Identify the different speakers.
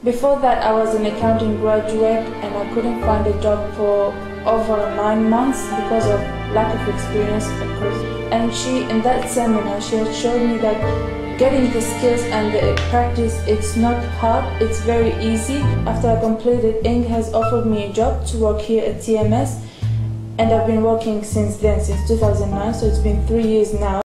Speaker 1: Before that, I was an accounting graduate and I couldn't find a job for over 9 months because of lack of experience. And in that seminar, she had shown me that getting the skills and the practice, it's not hard, it's very easy. After I completed, Inc has offered me a job to work here at TMS, and I've been working since then, since 2009, so it's been 3 years now.